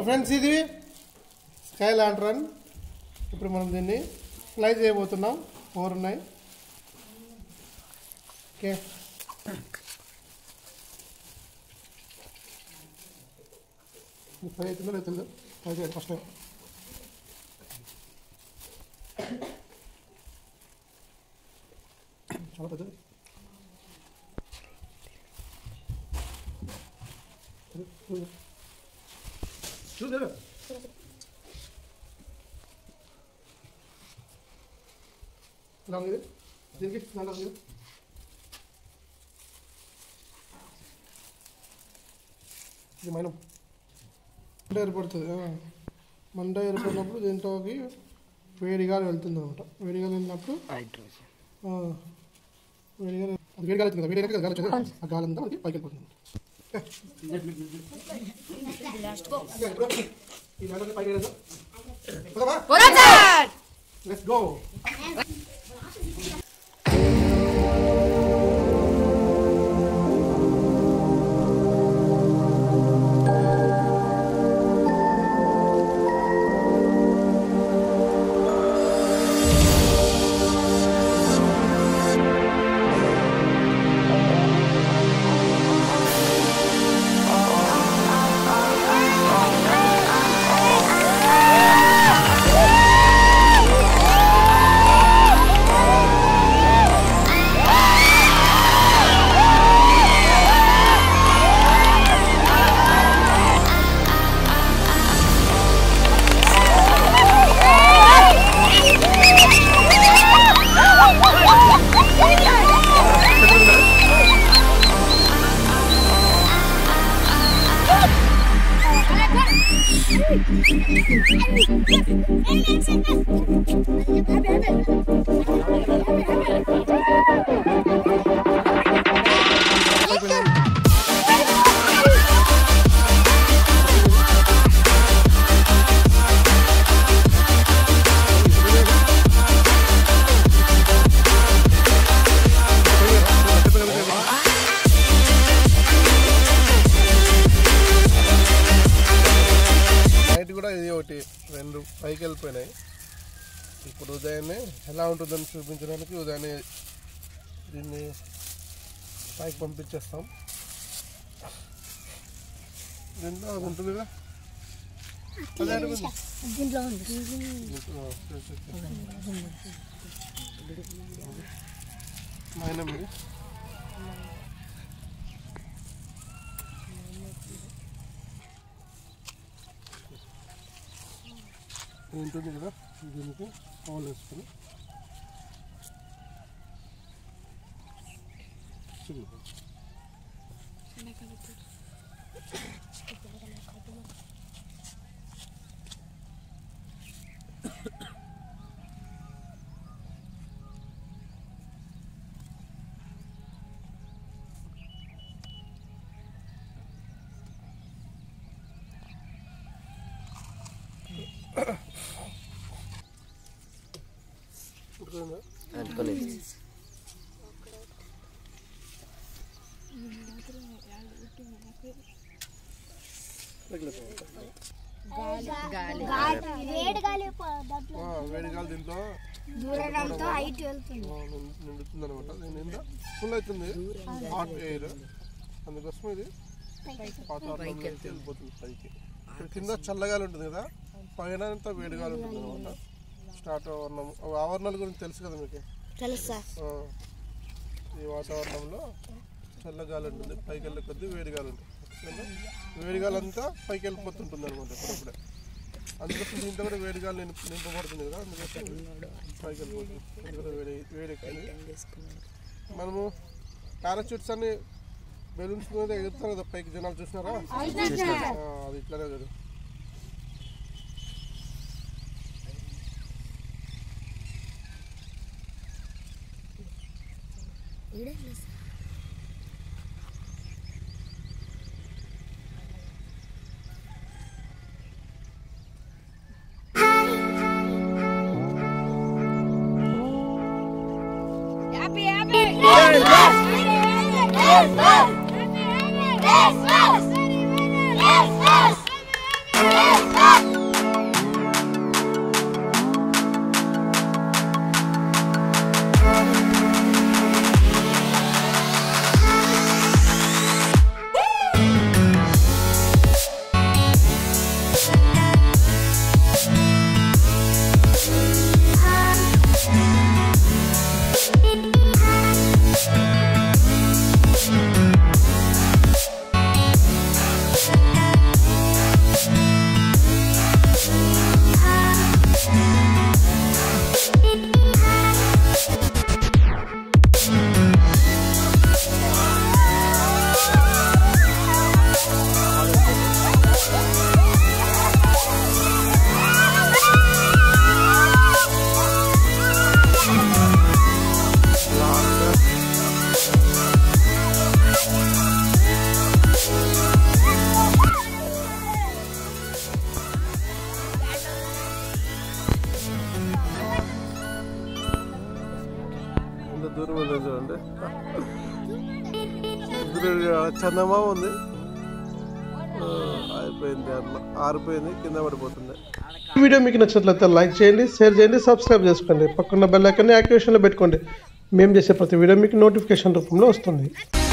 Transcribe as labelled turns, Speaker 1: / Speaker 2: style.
Speaker 1: Friends ఇది స్కైలాంట్రన్. ఇప్పుడు మనం దీన్ని ఫ్లై చేయబోతున్నాం. 4 ఉన్నాయి. ఓకే, ఫ్లై అవుతుందో లేదు తెలియదు. ఫ్లై చేయాలి ఫస్ట్ టైం. చాలా పెద్దది. చూసారా ఇలా ఉంది దీనికి ఇలా ఉంది. ఇది మైనం మంట ఏర్పడుతుంది. మంట ఏర్పడినప్పుడు దీంట్లోకి వేడిగాలి వెళ్తుంది అనమాట. వేడిగాలి వెళ్ళినప్పుడు వేడిగాలి వెళ్తుంది కదా, వేడిగా గాలి వచ్చింది, ఆ గాలి అంతా మనకి పైకి వెళ్ళిపోతుంది. Let's go. ఇది ఒకటి 2 పైకి వెళ్ళిపోయినాయి. ఇప్పుడు ఉదయాన్నే ఎలా ఉంటుందని చూపించడానికి ఉదయాన్నే దీన్ని పైకి పంపించేస్తాం. దీంట్లో అది ఉంటుంది కదా, మైనం ఇది. ఉంటుంది కదా, దీనికి పౌలు వేసుకొని వేడిగాలి దీంట్లో నిండుతుంది అనమాట. దీని ఫుల్ అవుతుంది హాట్ ఎయిర్, అందుకోసం ఇది వాతావరణంలోకి వెళ్ళిపోతుంది పైకి. కింద చల్లగాలి ఉంటుంది కదా, పైన అంతా వేడిగాలి ఉంటుంది అనమాట. స్టార్ట్ ఆవరణాల గురించి తెలుసు కదా మీకు? ఈ వాతావరణంలో చల్లగాలి ఉంటుంది, పైకి వెళ్ళే కొద్దీ వేడిగాలి ఉంటుంది. వేడిగాలి అంతా పైకి వెళ్ళిపోతుంటుంది అనమాట ఇప్పుడప్పుడే. అందుకోసం దీంట్లో కూడా వేడిగాలి నింపబడుతుంది కదా, అందుకోసం పైకి వెళ్ళిపోతుంది. వేడెక్కింది. మనము పారాచూట్స్ అన్ని బెలూన్స్ మీద ఎగురుతారు కదా పైకి, జనాలు చూసినారా? అది ఇట్లానే కదా.
Speaker 2: Yes!
Speaker 1: దూరం వెళ్ళి చూడండి. చందమా ఉంది, అయిపోయింది, అట్లా ఆరిపోయింది, కింద పడిపోతుంది. ఈ వీడియో మీకు నచ్చినట్లయితే లైక్ చేయండి, షేర్ చేయండి, సబ్స్క్రైబ్ చేసుకోండి, పక్కన బెల్ ఐకాన్ని యాక్టివేషన్లో పెట్టుకోండి. మేము చేసే ప్రతి వీడియో మీకు నోటిఫికేషన్ రూపంలో వస్తుంది.